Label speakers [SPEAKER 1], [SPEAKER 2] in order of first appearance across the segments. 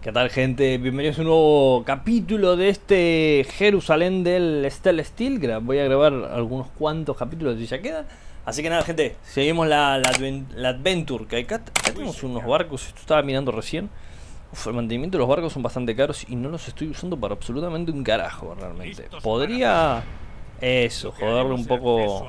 [SPEAKER 1] ¿Qué tal, gente? Bienvenidos a un nuevo capítulo de este Jerusalén del Celestial. Voy a grabar algunos cuantos capítulos y ya quedan. Así que nada, gente, seguimos la Adventure. Que acá tenemos unos barcos, esto estaba mirando recién. Uf, el mantenimiento de los barcos son bastante caros y no los estoy usando para absolutamente un carajo, realmente. Podría... eso, joderle un poco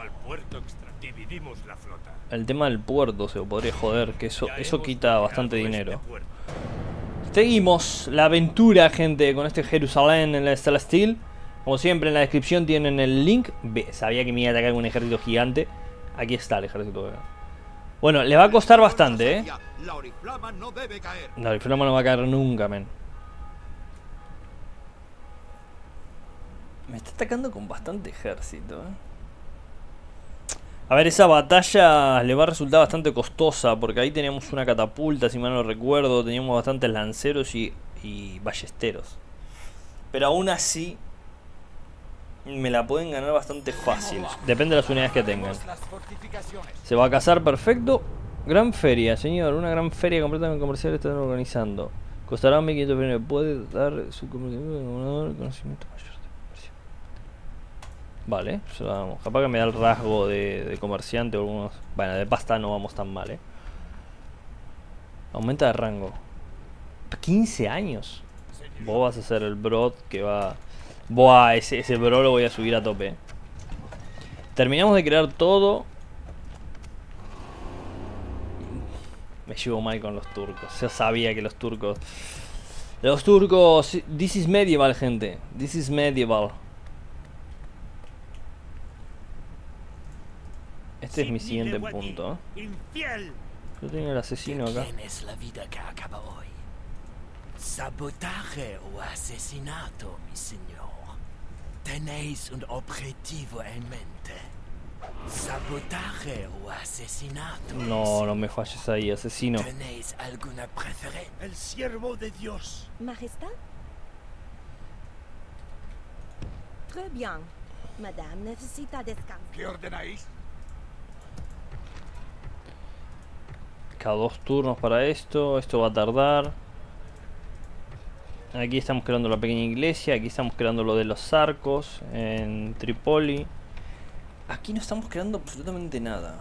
[SPEAKER 1] el tema del puerto, se lo podría joder, que eso quita bastante dinero. Seguimos la aventura, gente, con este Jerusalén en el Celestial. Como siempre, en la descripción tienen el link. Sabía que me iba a atacar un ejército gigante. Aquí está el ejército. Bueno, le va a costar bastante, ¿eh? La oriflama no debe caer. La oriflama no va a caer nunca, men. Me está atacando con bastante ejército, ¿eh? A ver, esa batalla le va a resultar bastante costosa, porque ahí teníamos una catapulta, si mal no recuerdo, teníamos bastantes lanceros y ballesteros. Pero aún así, me la pueden ganar bastante fácil, depende de las unidades que tengan. Se va a cazar perfecto. Gran feria, señor, una gran feria completamente comercial están organizando. Costará 1500 premios, puede dar su conocimiento mayor. Vale, vamos. Capaz que me da el rasgo de comerciante o algunos. Bueno, de pasta no vamos tan mal, Aumenta de rango. 15 años. Vos vas a hacer el brod que va. Buah, ese bro lo voy a subir a tope. Terminamos de crear todo. Me llevo mal con los turcos. Yo sabía que los turcos. This is medieval, gente. This is medieval. Este es mi siguiente punto. Yo tengo el asesino acá.
[SPEAKER 2] La vida que acaba hoy. Sabotaje o asesinato, mi señor. Tenéis un objetivo en mente. Sabotaje o asesinato.
[SPEAKER 1] No, no me falles ahí, asesino.
[SPEAKER 2] ¿Tenéis alguna preferencia?
[SPEAKER 3] El siervo de Dios.
[SPEAKER 4] Majestad? Très bien. Madame necesita descanso.
[SPEAKER 3] ¿Qué ordenáis?
[SPEAKER 1] Cada 2 turnos para esto. Esto va a tardar. Aquí estamos creando la pequeña iglesia. Aquí estamos creando lo de los arcos en Trípoli. Aquí no estamos creando absolutamente nada.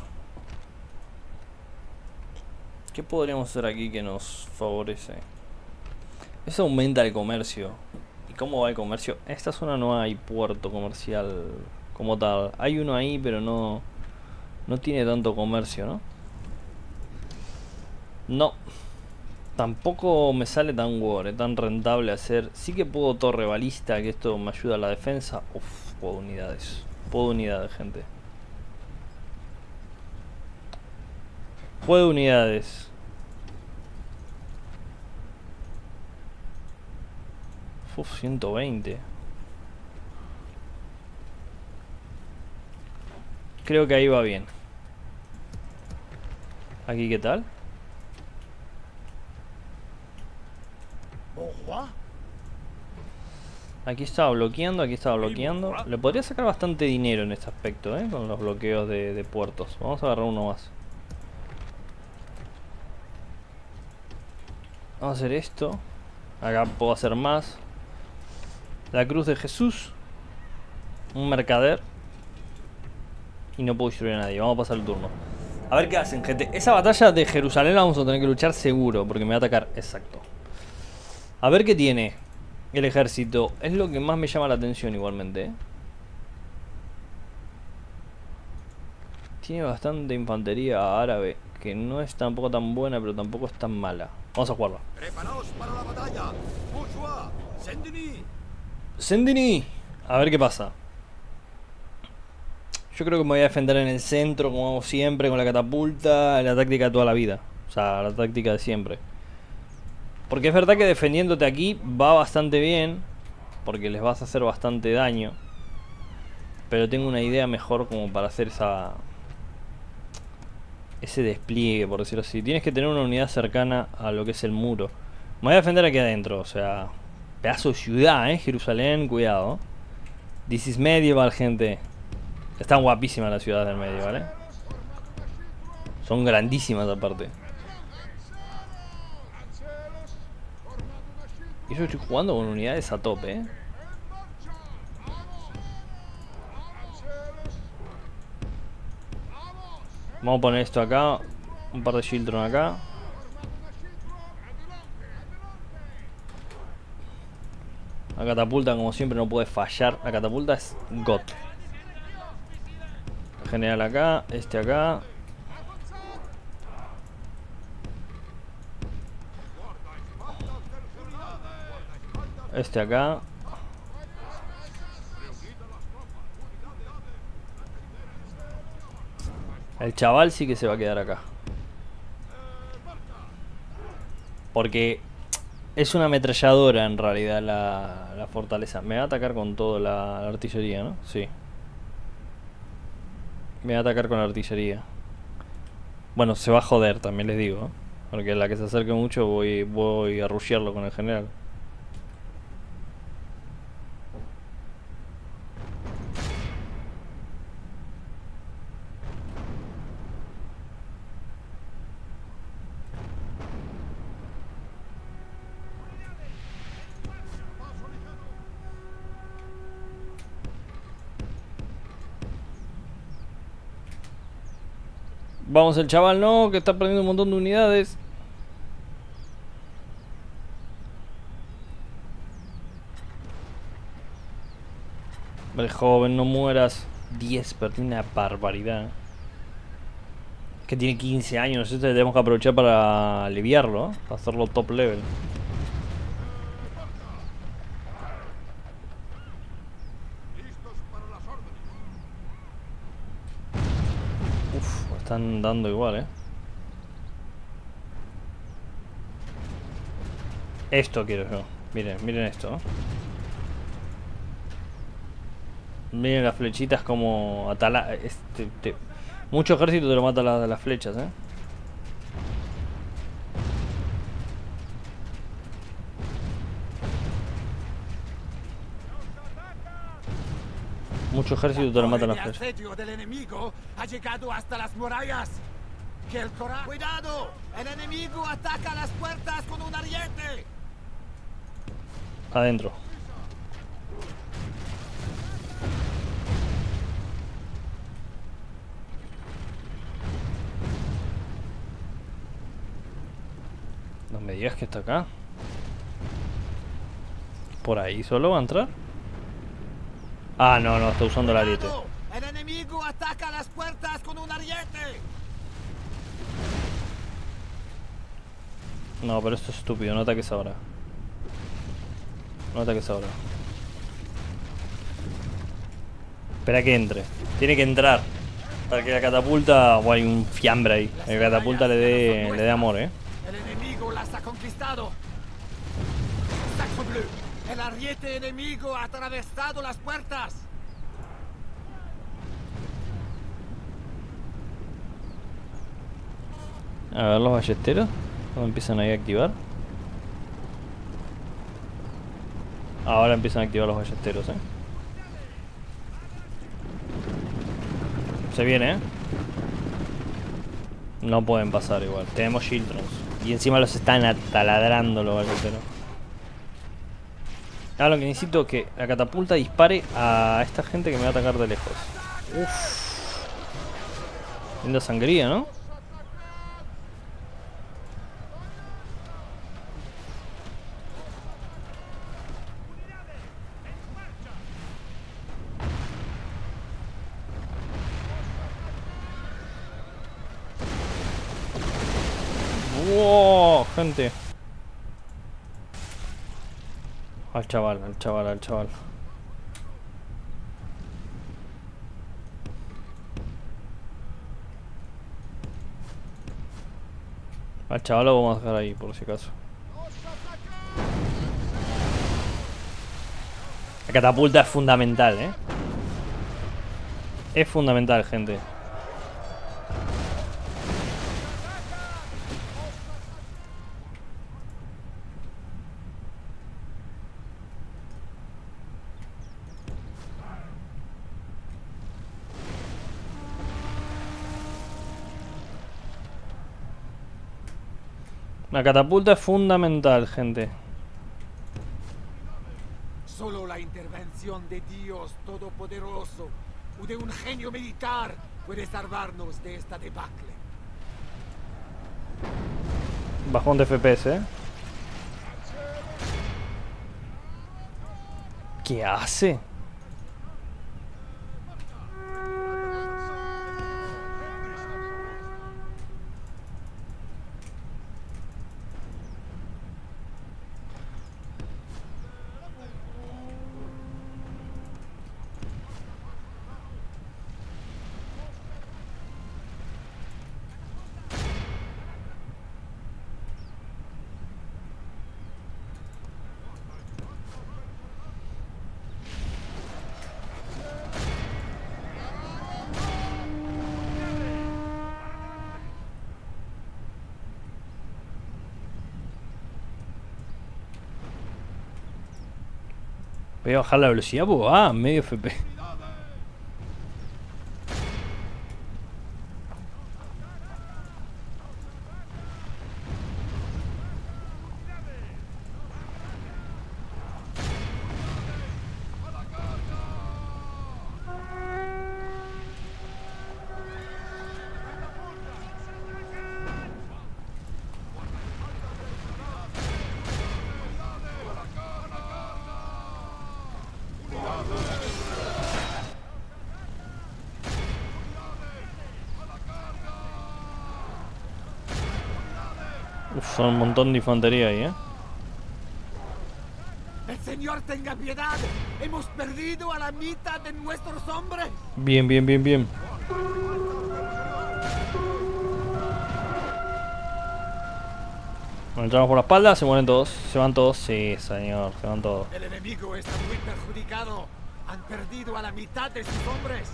[SPEAKER 1] ¿Qué podríamos hacer aquí que nos favorece? Eso aumenta el comercio. ¿Y cómo va el comercio? En esta zona no hay puerto comercial como tal. Hay uno ahí, pero no tiene tanto comercio, ¿no? No. Tampoco me sale tan tan rentable hacer. Sí que puedo torre balista, que esto me ayuda a la defensa. Uf, puedo unidades. Puedo unidades, gente. Puedo unidades. Uf, 120. Creo que ahí va bien. ¿Aquí qué tal? Aquí estaba bloqueando, aquí estaba bloqueando. Le podría sacar bastante dinero en este aspecto, con los bloqueos de puertos. Vamos a agarrar uno más. Vamos a hacer esto. Acá puedo hacer más. La cruz de Jesús. Un mercader. Y no puedo destruir a nadie. Vamos a pasar el turno. A ver qué hacen, gente. Esa batalla de Jerusalén la vamos a tener que luchar seguro, porque me va a atacar. Exacto. A ver qué tiene el ejército. Es lo que más me llama la atención igualmente, Tiene bastante infantería árabe, que no es tampoco tan buena, pero tampoco es tan mala. Vamos a jugarla.
[SPEAKER 3] Preparaos para la batalla. Bourgeois, Saint-Denis.
[SPEAKER 1] Saint-Denis. A ver qué pasa. Yo creo que me voy a defender en el centro, como hago siempre, con la catapulta. La táctica de toda la vida. O sea, la táctica de siempre. Porque es verdad que defendiéndote aquí va bastante bien, porque les vas a hacer bastante daño. Pero tengo una idea mejor como para hacer ese despliegue, por decirlo así. Tienes que tener una unidad cercana a lo que es el muro. Me voy a defender aquí adentro, o sea, pedazo de ciudad, Jerusalén, cuidado. This is medieval, gente. Están guapísimas las ciudades del medio, ¿vale? Son grandísimas aparte. Y yo estoy jugando con unidades a tope, Vamos a poner esto acá. Un par de Children acá. La catapulta, como siempre, no puede fallar. La catapulta es GOT. General acá, este acá. Este acá. El chaval sí que se va a quedar acá. Porque es una ametralladora en realidad la fortaleza. Me va a atacar con todo la artillería, ¿no? Sí. Me va a atacar con la artillería. Bueno, se va a joder también, les digo, porque a la que se acerque mucho voy a rushearlo con el general. Vamos el chaval, no, que está perdiendo un montón de unidades. Vale, joven, no mueras. 10, perdí una barbaridad. Que tiene 15 años, este tenemos que aprovechar para aliviarlo, para hacerlo top level. Uf, están dando igual, Esto quiero yo. Miren, miren esto. Miren las flechitas como atala. Mucho ejército te lo mata las flechas, Mucho ejército te lo mata las flechas.
[SPEAKER 2] El asedio del enemigo ha llegado hasta las murallas. ¡Que el coraje!
[SPEAKER 3] ¡Cuidado! ¡El enemigo ataca las puertas con un ariete!
[SPEAKER 1] Adentro. No me digas que está acá. ¿Por ahí solo va a entrar? Ah, no, no, está usando el ariete.
[SPEAKER 3] ¡El enemigo ataca las puertas con un ariete!
[SPEAKER 1] No, pero esto es estúpido, no ataques ahora. No ataques ahora. Espera que entre. Tiene que entrar. Para que la catapulta... O hay un fiambre ahí. La catapulta le dé amor,
[SPEAKER 3] El enemigo las ha conquistado. Sacre bleu. El ariete enemigo ha atravesado las puertas.
[SPEAKER 1] A ver los ballesteros. ¿Cómo empiezan ahí a activar? Ahora empiezan a activar los ballesteros, Se viene, No pueden pasar igual. Tenemos Childrens. Y encima los están ataladrando los ballesteros. Ahora lo que necesito es que la catapulta dispare a esta gente que me va a atacar de lejos. Uff. Linda sangría, ¿no? ¡Wow! Gente. Al chaval, al chaval, al chaval. Al chaval lo vamos a dejar ahí, por si acaso. La catapulta es fundamental, Es fundamental, gente. La catapulta es fundamental, gente.
[SPEAKER 3] Solo la intervención de Dios Todopoderoso o de un genio militar puede salvarnos de esta debacle.
[SPEAKER 1] Bajón de FPS, ¿eh? ¿Qué hace? Voy a bajar la velocidad porque va a medio FPS. Uf, son un montón de infantería ahí,
[SPEAKER 3] ¡El Señor tenga piedad! ¡Hemos perdido a la mitad de nuestros hombres!
[SPEAKER 1] Bien, bien, bien, bien. Bueno, entramos por la espalda, se mueren todos. Se van todos, sí, señor, se van todos.
[SPEAKER 3] El enemigo está muy perjudicado. Han perdido a la mitad de sus hombres.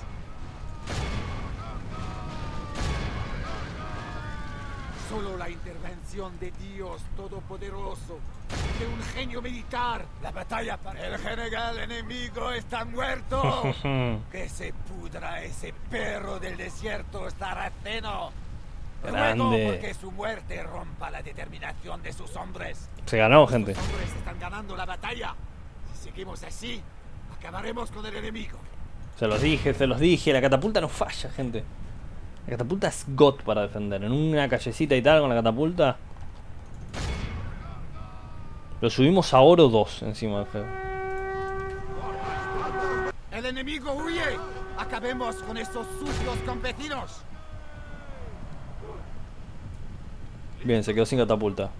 [SPEAKER 3] Solo la intervención de Dios Todopoderoso, de un genio militar. La batalla para el general enemigo está muerto. Que se pudra ese perro del desierto sarraceno. Luego,
[SPEAKER 1] Grande.
[SPEAKER 3] porque su muerte rompa la determinación de sus hombres.
[SPEAKER 1] Se ganó, gente.
[SPEAKER 3] Los hombres están ganando la batalla. Si seguimos así, acabaremos con el enemigo.
[SPEAKER 1] Se los dije. La catapulta no falla, gente. La catapulta es GOT para defender. En una callecita y tal con la catapulta. Lo subimos a oro 2 encima del feo.
[SPEAKER 3] El enemigo huye. Acabemos con esos sucios campesinos.
[SPEAKER 1] Bien, se quedó sin catapulta.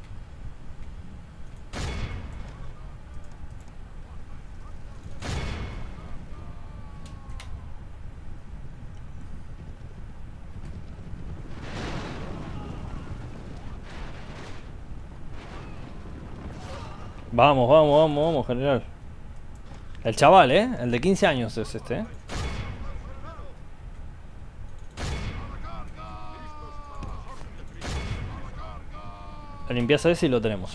[SPEAKER 1] Vamos, vamos, vamos, vamos, general. El chaval, el de 15 años es este, La limpieza ese y lo tenemos,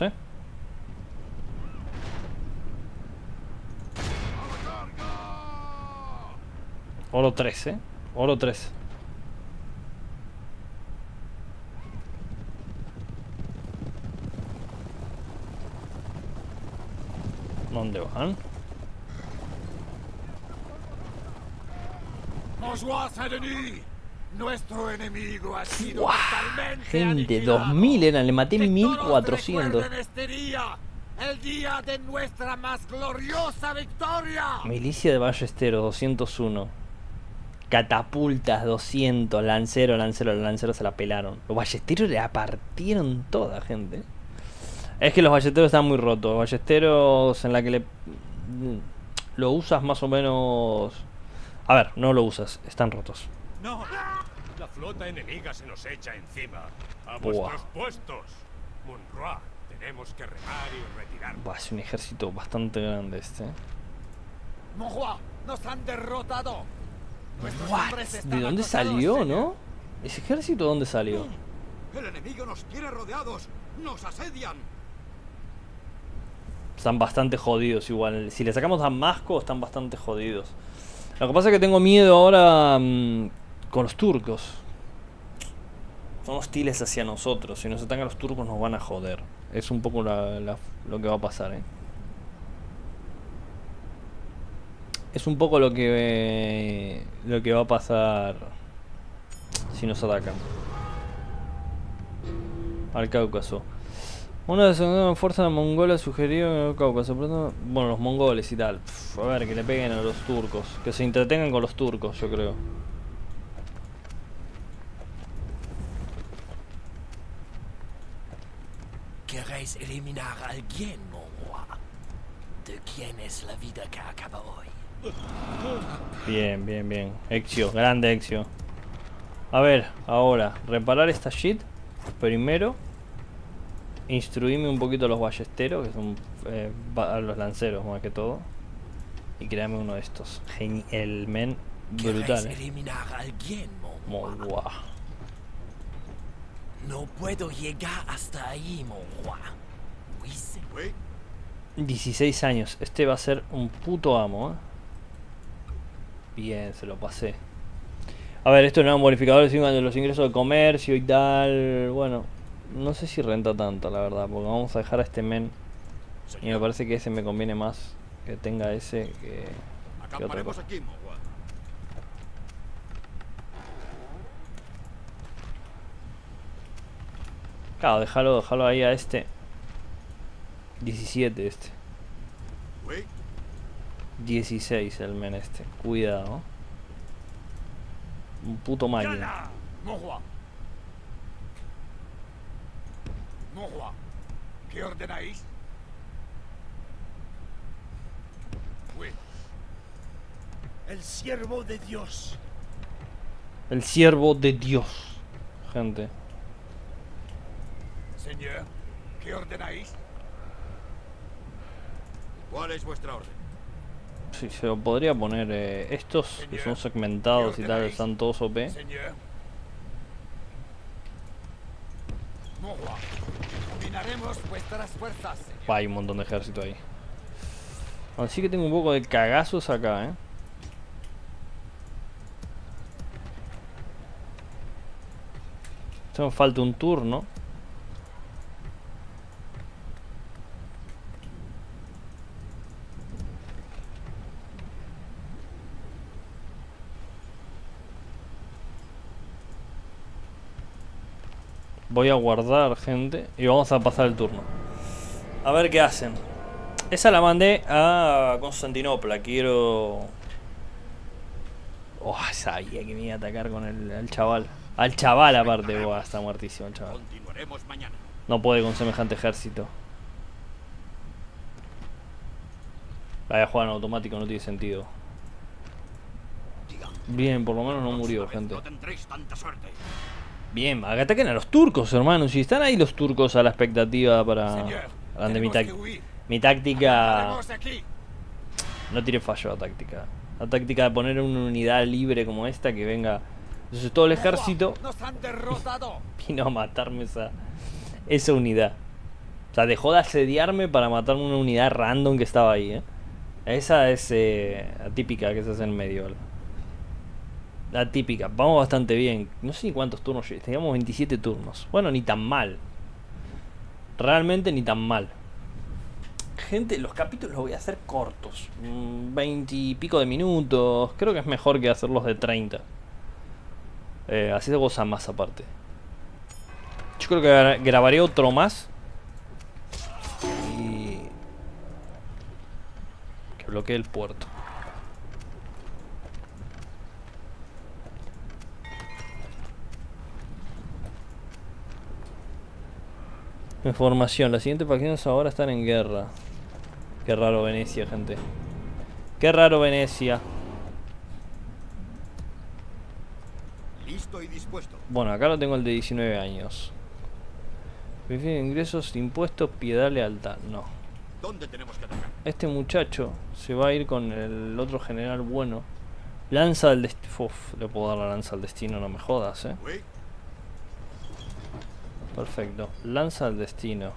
[SPEAKER 1] Oro 3, Oro 3. ¿Dónde van?
[SPEAKER 3] Bonjour, Saint-Denis. Nuestro enemigo ha sido
[SPEAKER 1] ¡Guau!
[SPEAKER 3] totalmente
[SPEAKER 1] Gente,
[SPEAKER 3] aniquilado.
[SPEAKER 1] 2000 eran, le maté
[SPEAKER 3] Que todos
[SPEAKER 1] 1400.
[SPEAKER 3] recuerden este día, el día de nuestra más gloriosa victoria.
[SPEAKER 1] Milicia de Ballesteros, 201. Catapultas, 200. Lancero, lancero se la pelaron. Los ballesteros le partieron toda, gente. Es que los ballesteros están muy rotos. Ballesteros en la que lo usas más o menos. A ver, no lo usas, están rotos.
[SPEAKER 5] ¡No! La flota enemiga se nos echa encima. ¡A
[SPEAKER 1] Buah.
[SPEAKER 5] vuestros puestos! Munroa, tenemos que remar y retirar.
[SPEAKER 1] Buah, es un ejército bastante grande este.
[SPEAKER 3] Monjoie, nos han derrotado. Nuestros
[SPEAKER 1] What?
[SPEAKER 3] hombres están
[SPEAKER 1] ¿De dónde
[SPEAKER 3] acosados,
[SPEAKER 1] salió,
[SPEAKER 3] señor.
[SPEAKER 1] no? ¿Ese ejército dónde salió?
[SPEAKER 3] El enemigo nos quiere rodeados. Nos asedian.
[SPEAKER 1] Están bastante jodidos igual. Si le sacamos Damasco, están bastante jodidos. Lo que pasa es que tengo miedo ahora con los turcos. Son hostiles hacia nosotros. Si nos atacan los turcos nos van a joder. Es un poco lo que va a pasar, es un poco lo que va a pasar si nos atacan. Al Cáucaso. Una de las segundas fuerzas mongolas sugirió en el Cáucaso. Bueno, los mongoles y tal. A ver, que le peguen a los turcos. Que se entretengan con los turcos, yo creo.
[SPEAKER 2] ¿Queréis eliminar a alguien, mon roi? ¿De quién es la vida que acaba hoy?
[SPEAKER 1] Bien, bien, bien. Ezio, grande Ezio. A ver, ahora, reparar esta shit. Primero, instruirme un poquito a los ballesteros, que son a los lanceros más que todo. Y crearme uno de estos. El men brutal.
[SPEAKER 2] ¿Queréis eliminar a alguien, mon roi?
[SPEAKER 1] Muy guau.
[SPEAKER 2] No puedo llegar hasta ahí, mon roi. Oui,
[SPEAKER 3] Oui.
[SPEAKER 1] 16 años. Este va a ser un puto amo, Bien, se lo pasé. A ver, esto no es un bonificador de los ingresos de comercio y tal. Bueno, no sé si renta tanto, la verdad. Porque vamos a dejar a este men. Y me parece que ese me conviene más. Que tenga ese que otra
[SPEAKER 3] Acamparemos
[SPEAKER 1] cosa.
[SPEAKER 3] aquí, mon roi.
[SPEAKER 1] Claro, déjalo ahí a este. 17 este.
[SPEAKER 3] Oui.
[SPEAKER 1] 16 el men este. Cuidado. Un puto máquina.
[SPEAKER 3] Yala, mon roi. Mon roi, ¿qué ordenáis? Oui.
[SPEAKER 5] El siervo de Dios.
[SPEAKER 1] El siervo de Dios. Gente.
[SPEAKER 3] Señor, ¿qué ordenáis? ¿Cuál es vuestra orden?
[SPEAKER 1] Sí, se lo podría poner estos que son segmentados y tal, están todos OP.
[SPEAKER 3] Señor. Mon roi, combinaremos vuestras fuerzas, señor.
[SPEAKER 1] Hay un montón de ejército ahí. Así que tengo un poco de cagazos acá, Esto me falta un turno. Voy a guardar, gente, y vamos a pasar el turno. A ver qué hacen. Esa la mandé a Constantinopla. Quiero... Oh, sabía que me iba a atacar con el chaval. Al chaval aparte. Buah, está muertísimo el chaval.
[SPEAKER 3] Continuaremos mañana.
[SPEAKER 1] No puede con semejante ejército. Vaya, jugar en automático no tiene sentido. Bien, por lo menos no murió, gente.
[SPEAKER 3] No tendréis tanta suerte.
[SPEAKER 1] Bien, ataquen a los turcos, hermanos. Si están ahí los turcos a la expectativa para...
[SPEAKER 3] Señor,
[SPEAKER 1] Grande,
[SPEAKER 3] tenemos que huir.
[SPEAKER 1] mi táctica...
[SPEAKER 3] Acamparemos aquí.
[SPEAKER 1] No tiene fallo la táctica. La táctica de poner una unidad libre como esta que venga... Entonces todo el ejército
[SPEAKER 3] Nos han derrotado.
[SPEAKER 1] vino a matarme esa unidad. O sea, dejó de asediarme para matarme una unidad random que estaba ahí, Esa es atípica que se hace en medio, ¿vale? La típica, vamos bastante bien. No sé ni cuántos turnos teníamos 27 turnos. Bueno, ni tan mal. Realmente ni tan mal. Gente, los capítulos los voy a hacer cortos. 20 y pico de minutos. Creo que es mejor que hacerlos de 30. Así se goza más aparte. Yo creo que grabaré otro más. Y... que bloquee el puerto. Información, las siguientes facciones ahora están en guerra. Qué raro Venecia, gente. Qué raro Venecia.
[SPEAKER 3] Listo y dispuesto.
[SPEAKER 1] Bueno, acá lo tengo el de 19 años. Ingresos, impuestos, piedad, lealtad. No.
[SPEAKER 3] ¿Dónde tenemos que atacar?
[SPEAKER 1] Este muchacho se va a ir con el otro general bueno. Lanza del destino. Le puedo dar la lanza al destino, no me jodas,
[SPEAKER 3] Oui.
[SPEAKER 1] Perfecto. Lanza al destino.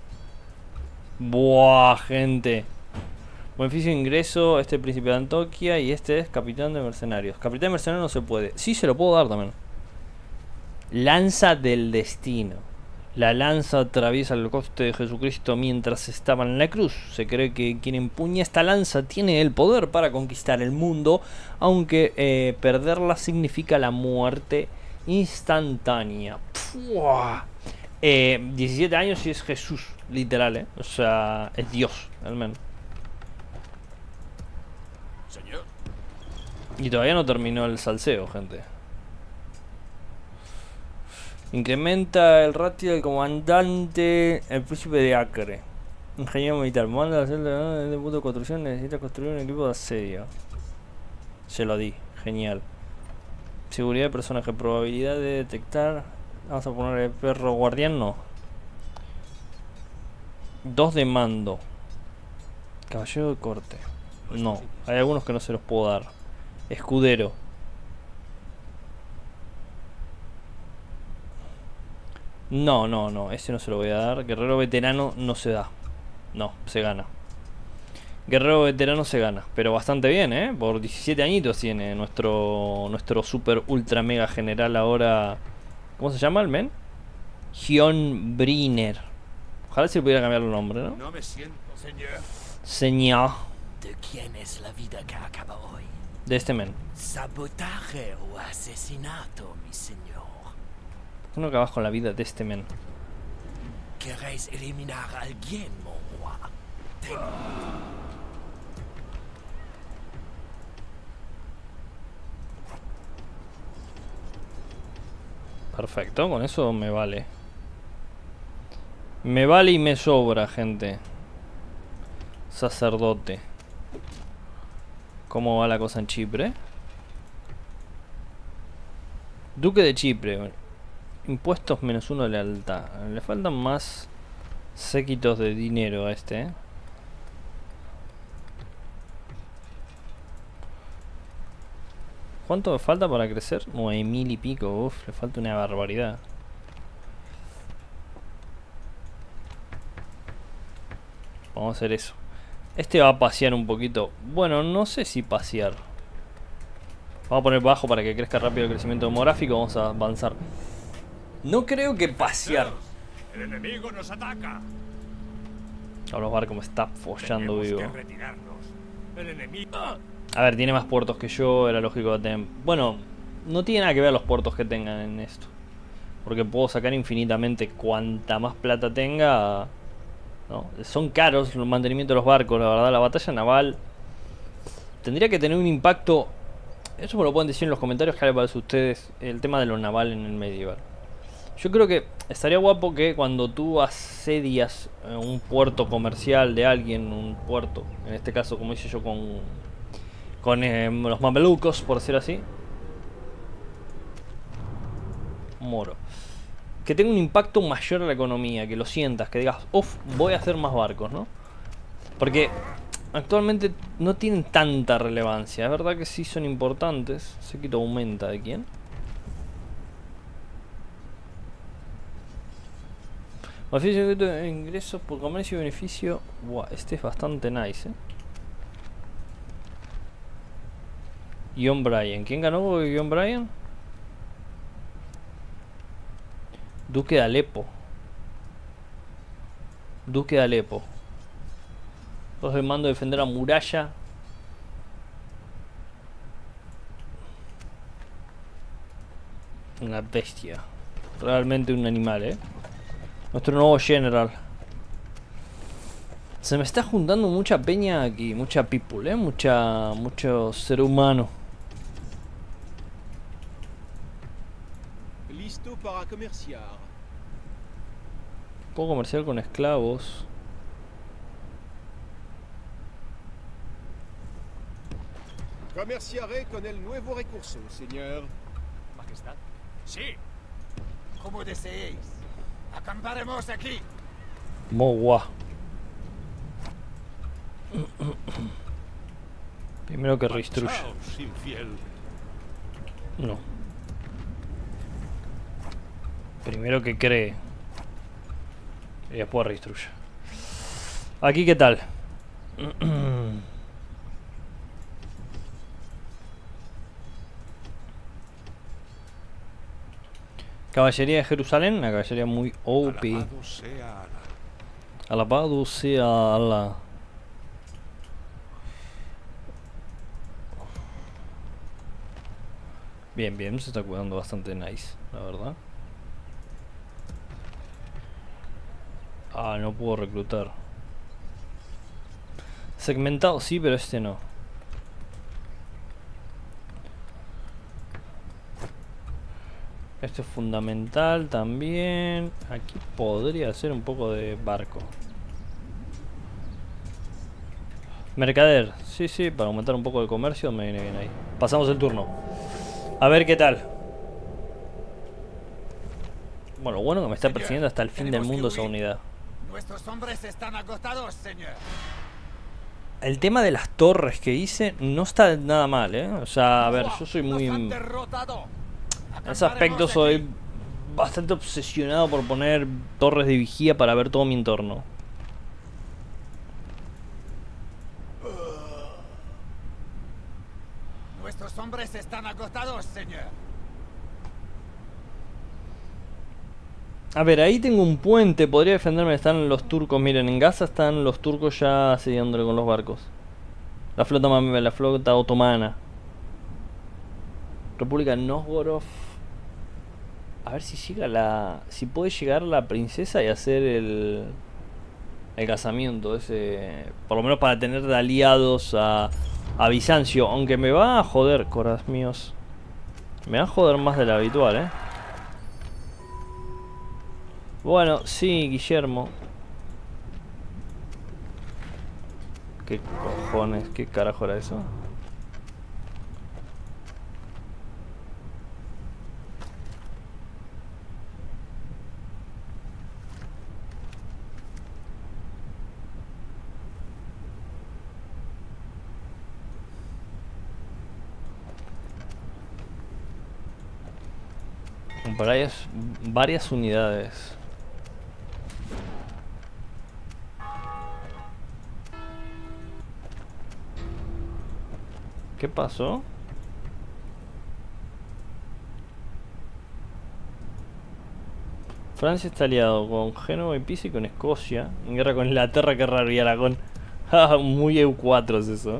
[SPEAKER 1] Buah, gente. Beneficio de ingreso. Este es príncipe de Antoquia. Y este es capitán de mercenarios. Capitán de mercenarios no se puede. Sí, se lo puedo dar también. Lanza del destino. La lanza atraviesa el coste de Jesucristo mientras estaba en la cruz. Se cree que quien empuña esta lanza tiene el poder para conquistar el mundo, aunque perderla significa la muerte instantánea. 17 años y es Jesús, literal, o sea, es Dios, al menos.
[SPEAKER 3] Señor.
[SPEAKER 1] Y todavía no terminó el salseo, gente. Incrementa el ratio del comandante, el príncipe de Acre. Ingeniero militar, manda a hacer de punto de construcción, necesita construir un equipo de asedio. Se lo di, genial. Seguridad de personaje, probabilidad de detectar. Vamos a poner el perro guardián, no. 2 de mando. Caballero de corte. No, hay algunos que no se los puedo dar. Escudero. No, ese no se lo voy a dar. Guerrero veterano no se da. No, se gana. Guerrero veterano se gana. Pero bastante bien, por 17 añitos tiene nuestro super ultra mega general ahora. ¿Cómo se llama el men? Gion Briner. Ojalá se le pudiera cambiar el nombre, ¿no?
[SPEAKER 3] No me siento, señor.
[SPEAKER 1] Señor.
[SPEAKER 2] ¿De quién es la vida que acaba hoy?
[SPEAKER 1] De este men.
[SPEAKER 2] ¿Sabotaje o asesinato, mi señor?
[SPEAKER 1] ¿Por qué no acabas con la vida de este men?
[SPEAKER 2] ¿Queréis eliminar a alguien, mon roi?
[SPEAKER 1] Perfecto, con eso me vale. Me vale y me sobra, gente. Sacerdote. ¿Cómo va la cosa en Chipre? Duque de Chipre. Impuestos -1 de lealtad. Le faltan más séquitos de dinero a este, ¿Cuánto me falta para crecer? 9000 y pico. Uf, le falta una barbaridad. Vamos a hacer eso. Este va a pasear un poquito. Bueno, no sé si pasear. Vamos a poner bajo para que crezca rápido el crecimiento demográfico. Vamos a avanzar. No creo que pasear.
[SPEAKER 5] El enemigo nos ataca.
[SPEAKER 1] Ahora los barcos me está follando vivo.
[SPEAKER 5] Tenemos que retirarnos. El enemigo.
[SPEAKER 1] A ver, tiene más puertos que yo, era lógico que tengan. Bueno, no tiene nada que ver los puertos que tengan en esto. Porque puedo sacar infinitamente cuanta más plata tenga. ¿No? Son caros el mantenimiento de los barcos, la verdad. La batalla naval tendría que tener un impacto. Eso me lo pueden decir en los comentarios, que les parece a ustedes el tema de lo naval en el medieval. Yo creo que estaría guapo que cuando tú asedias un puerto comercial de alguien, un puerto, en este caso como hice yo con los mamelucos, por decir así, moro, que tenga un impacto mayor a la economía, que lo sientas, que digas, uff, voy a hacer más barcos, ¿no? Porque actualmente no tienen tanta relevancia. Es verdad que sí son importantes. Séquito aumenta, ¿de quién? Beneficio de ingresos por comercio y beneficio. Buah, este es bastante nice, John Bryan. ¿Quién ganó John Bryan? Duque de Alepo. Duque de Alepo. Los mando a defender a muralla. Una bestia. Realmente un animal, Nuestro nuevo general. Se me está juntando mucha peña aquí. Mucha people, mucho ser humano.
[SPEAKER 6] Listo para comerciar.
[SPEAKER 1] Puedo comerciar con esclavos.
[SPEAKER 6] Comerciaré con el nuevo recurso, señor.
[SPEAKER 3] Majestad.
[SPEAKER 5] Sí.
[SPEAKER 3] Como deseéis. Acamparemos aquí.
[SPEAKER 1] Mogua. Primero que restruye.
[SPEAKER 5] Marchaos, infiel.
[SPEAKER 1] No. Primero que cree. Y después restruye. Aquí, ¿qué tal? Caballería de Jerusalén, una caballería muy OP.
[SPEAKER 5] Alabado sea Alá.
[SPEAKER 1] Alabado sea Allah. Bien, bien, se está cuidando bastante nice, la verdad. Ah, no puedo reclutar. Segmentado sí, pero este no. Este es fundamental también. Aquí podría hacer un poco de barco. Mercader, sí, sí, para aumentar un poco el comercio me viene bien ahí. Pasamos el turno. A ver qué tal. Bueno, lo bueno que me está persiguiendo hasta el fin del mundo esa unidad.
[SPEAKER 3] Nuestros hombres están agotados, señor.
[SPEAKER 1] El tema de las torres que hice no está nada mal, ¿eh? O sea, a ver, yo soy muy...
[SPEAKER 3] Nos han derrotado.
[SPEAKER 1] En ese aspecto soy bastante obsesionado por poner torres de vigía para ver todo mi entorno.
[SPEAKER 3] Nuestros hombres están agotados, señor.
[SPEAKER 1] A ver, ahí tengo un puente, podría defenderme. Están los turcos, miren, en Gaza están los turcos ya asediándole con los barcos. La flota otomana. República de Novgorod. A ver si llega la... Si puede llegar la princesa y hacer el casamiento ese... Por lo menos para tener de aliados a Bizancio. Aunque me va a joder, coras míos. Me va a joder más de lo habitual, ¿eh? Bueno, sí, Guillermo. ¿Qué cojones? ¿Qué carajo era eso? Varias unidades. ¿Qué pasó? Francia está aliado con Génova y Pisa y con Escocia. En guerra con Inglaterra, qué raro, y Aragón. Muy EU4 es eso.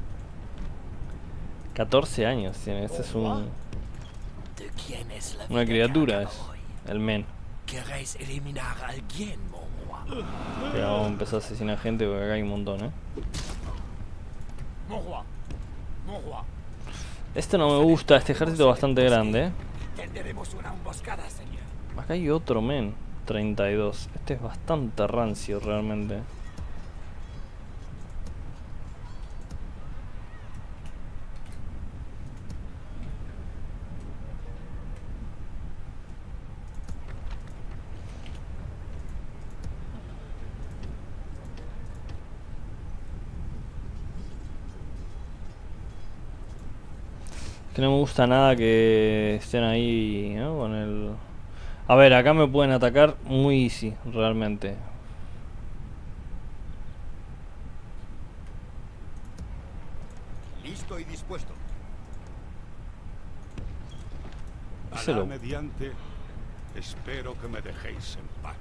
[SPEAKER 1] 14 años tiene, este es un...
[SPEAKER 2] ¿De quién es la
[SPEAKER 1] Una
[SPEAKER 2] vida
[SPEAKER 1] criatura
[SPEAKER 2] que
[SPEAKER 1] es.
[SPEAKER 2] acaba hoy?
[SPEAKER 1] El men.
[SPEAKER 2] ¿Queréis eliminar a alguien, mon roi?
[SPEAKER 1] Pero vamos a empezar a asesinar gente porque acá hay un montón,
[SPEAKER 3] Mon roi. Mon roi.
[SPEAKER 1] Este no me gusta, este ejército es bastante grande,
[SPEAKER 3] Tenderemos una emboscada, señor.
[SPEAKER 1] Acá hay otro men, 32. Este es bastante rancio realmente. Que no me gusta nada que estén ahí, ¿no? Con el... A ver, acá me pueden atacar muy easy, realmente.
[SPEAKER 6] Listo y dispuesto.
[SPEAKER 1] Díselo.
[SPEAKER 5] Alá mediante, espero que me dejéis en paz.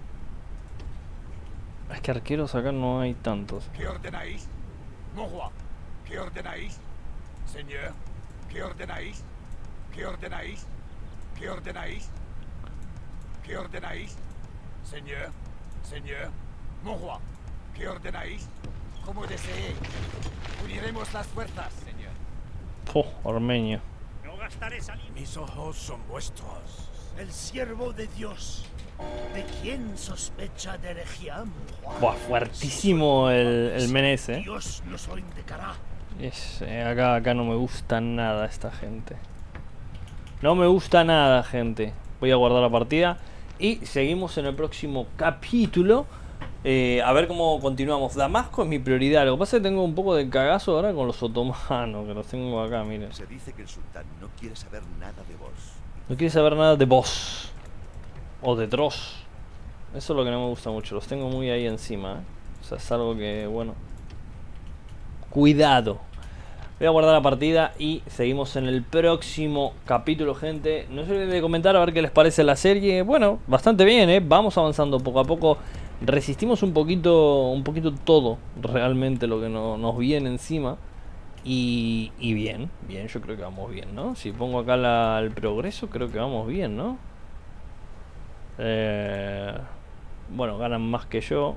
[SPEAKER 1] Es que arqueros acá no hay tantos.
[SPEAKER 3] ¿Qué ordenáis? Mon roi. ¿Qué ordenáis? Señor. ¿Qué ordenáis? ¿Qué ordenáis? ¿Qué ordenáis? ¿Qué ordenáis? Señor. Señor. Mon roi. ¿Qué ordenáis? Como deseéis. Uniremos las fuerzas, señor.
[SPEAKER 1] Armenio.
[SPEAKER 5] No gastaré saliva.
[SPEAKER 2] Mis ojos son vuestros. El siervo de Dios. ¿De quién sospecha de herejía, mon roi?
[SPEAKER 1] Buah, fuertísimo el men ese.
[SPEAKER 2] Dios nos lo indicará.
[SPEAKER 1] Acá no me gusta nada esta gente. No me gusta nada, gente. Voy a guardar la partida. Y seguimos en el próximo capítulo. A ver cómo continuamos. Damasco es mi prioridad. Lo que pasa es que tengo un poco de cagazo ahora con los otomanos. Que los tengo acá, miren.
[SPEAKER 6] Se dice que el sultán no quiere saber nada de vos.
[SPEAKER 1] No quiere saber nada de vos. O de Dross. Eso es lo que no me gusta mucho. Los tengo muy ahí encima, O sea, es algo que, bueno. Cuidado. Voy a guardar la partida y seguimos en el próximo capítulo, gente. No se olviden de comentar a ver qué les parece la serie. Bueno, bastante bien, vamos avanzando poco a poco. Resistimos un poquito todo realmente lo que nos viene encima. Y bien, yo creo que vamos bien, ¿no? Si pongo acá el progreso, creo que vamos bien, ¿no? Bueno, ganan más que yo.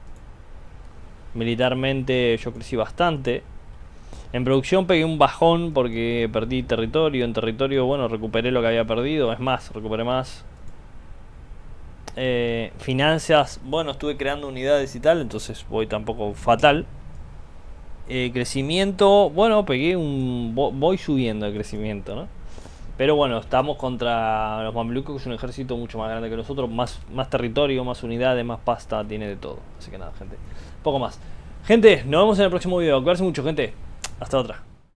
[SPEAKER 1] Militarmente yo crecí bastante. En producción pegué un bajón porque perdí territorio. En territorio, bueno, recuperé lo que había perdido. Es más, recuperé más. Finanzas, bueno, estuve creando unidades y tal, entonces voy tampoco fatal. Crecimiento, bueno, pegué voy subiendo el crecimiento, ¿no? Pero bueno, estamos contra los mamelucos, que es un ejército mucho más grande que nosotros. Más territorio, más unidades, más pasta, tiene de todo. Así que nada, gente, poco más. Gente, nos vemos en el próximo video. Cuídense mucho, gente. Hasta otra.